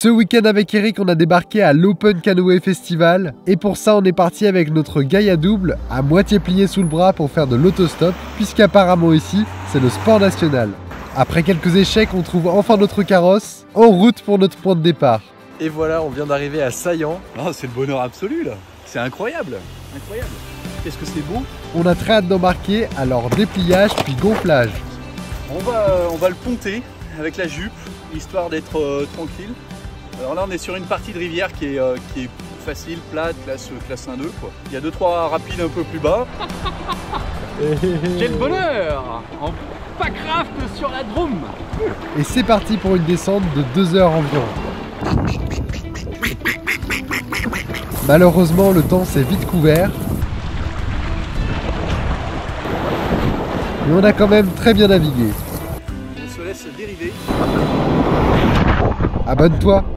Ce week-end avec Eric, on a débarqué à l'Open Canoë Festival. Et pour ça, on est parti avec notre Gaïa double, à moitié plié sous le bras pour faire de l'autostop, puisqu'apparemment ici, c'est le sport national. Après quelques échecs, on trouve enfin notre carrosse, en route pour notre point de départ. Et voilà, on vient d'arriver à Saillant. Oh, c'est le bonheur absolu là. C'est incroyable. Incroyable. Qu'est-ce que c'est beau. On a très hâte d'embarquer, alors dépliage puis gonflage. On va le ponter avec la jupe, histoire d'être tranquille. Alors là, on est sur une partie de rivière qui est facile, plate, classe 1-2 quoi. Il y a 2-3 rapides un peu plus bas. Quel bonheur! En packraft sur la Drôme. Et c'est parti pour une descente de 2 heures environ. Malheureusement, le temps s'est vite couvert. Mais on a quand même très bien navigué. On se laisse dériver. Abonne-toi